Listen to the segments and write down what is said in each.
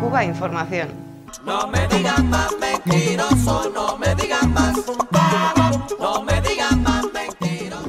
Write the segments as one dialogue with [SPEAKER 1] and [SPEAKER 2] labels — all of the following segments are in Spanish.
[SPEAKER 1] Cuba Información.
[SPEAKER 2] No me digan más mentiroso, no me digan más, no me digan más mentiroso.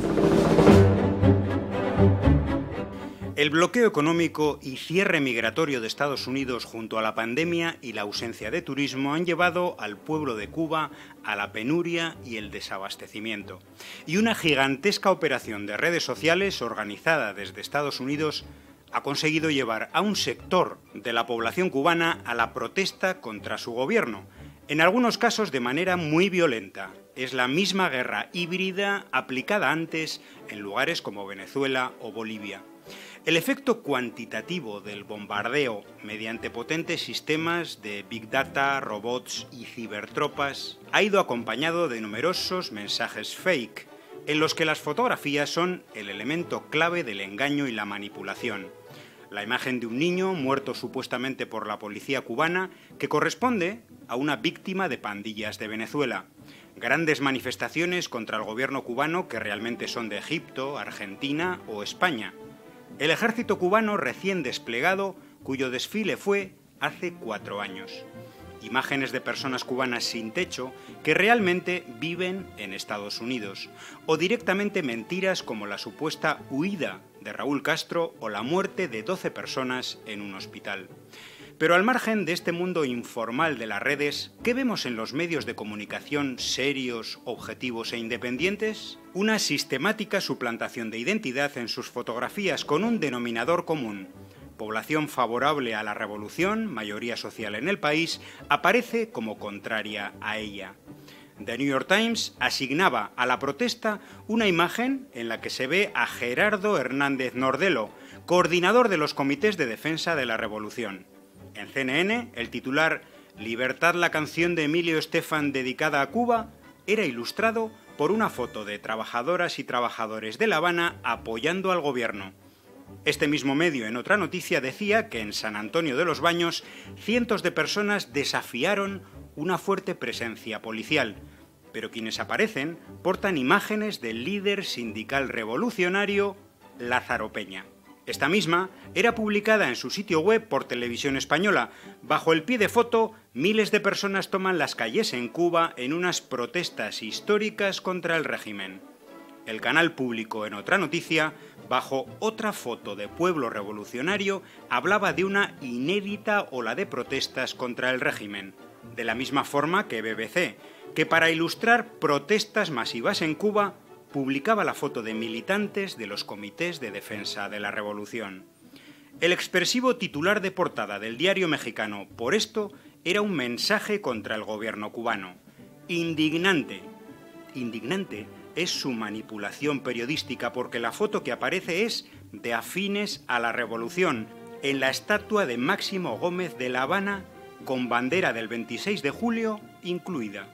[SPEAKER 3] El bloqueo económico y cierre migratorio de Estados Unidos junto a la pandemia y la ausencia de turismo han llevado al pueblo de Cuba a la penuria y el desabastecimiento. Y una gigantesca operación de redes sociales organizada desde Estados Unidos ha conseguido llevar a un sector de la población cubana a la protesta contra su gobierno, en algunos casos de manera muy violenta. Es la misma guerra híbrida aplicada antes en lugares como Venezuela o Bolivia. El efecto cuantitativo del bombardeo mediante potentes sistemas de Big Data, robots y cibertropas ha ido acompañado de numerosos mensajes fake, en los que las fotografías son el elemento clave del engaño y la manipulación. La imagen de un niño muerto supuestamente por la policía cubana que corresponde a una víctima de pandillas de Venezuela. Grandes manifestaciones contra el gobierno cubano que realmente son de Egipto, Argentina o España. El ejército cubano recién desplegado, cuyo desfile fue hace 4 años. Imágenes de personas cubanas sin techo que realmente viven en Estados Unidos. O directamente mentiras como la supuesta huida de Raúl Castro o la muerte de 12 personas en un hospital. Pero al margen de este mundo informal de las redes, ¿qué vemos en los medios de comunicación serios, objetivos e independientes? Una sistemática suplantación de identidad en sus fotografías con un denominador común. Población favorable a la revolución, mayoría social en el país, aparece como contraria a ella. The New York Times asignaba a la protesta una imagen en la que se ve a Gerardo Hernández Nordelo, coordinador de los comités de defensa de la revolución. En CNN, el titular «Libertad, la canción de Emilio Estefan dedicada a Cuba» era ilustrado por una foto de trabajadoras y trabajadores de La Habana apoyando al gobierno. Este mismo medio, en otra noticia, decía que en San Antonio de los Baños cientos de personas desafiaron una fuerte presencia policial, pero quienes aparecen portan imágenes del líder sindical revolucionario Lázaro Peña. Esta misma era publicada en su sitio web por Televisión Española. Bajo el pie de foto, miles de personas toman las calles en Cuba en unas protestas históricas contra el régimen. El canal público, en otra noticia, bajo otra foto de pueblo revolucionario, hablaba de una inédita ola de protestas contra el régimen, de la misma forma que BBC, que para ilustrar protestas masivas en Cuba, publicaba la foto de militantes de los comités de defensa de la revolución. El expresivo titular de portada del diario mexicano Por Esto era un mensaje contra el gobierno cubano. Indignante. Indignante es su manipulación periodística porque la foto que aparece es de afines a la revolución, en la estatua de Máximo Gómez de La Habana, con bandera del 26 de julio incluida.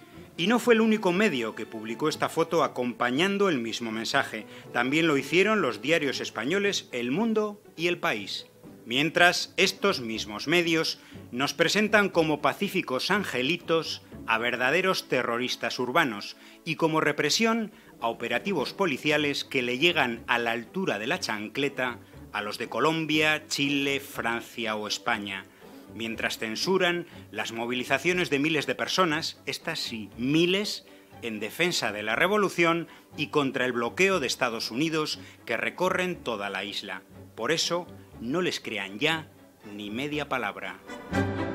[SPEAKER 3] Y no fue el único medio que publicó esta foto acompañando el mismo mensaje. También lo hicieron los diarios españoles El Mundo y El País. Mientras, estos mismos medios nos presentan como pacíficos angelitos a verdaderos terroristas urbanos y como represión a operativos policiales que le llegan a la altura de la chancleta a los de Colombia, Chile, Francia o España. Mientras censuran las movilizaciones de miles de personas, estas sí, miles, en defensa de la revolución y contra el bloqueo de Estados Unidos que recorren toda la isla. Por eso, no les crean ya ni media palabra.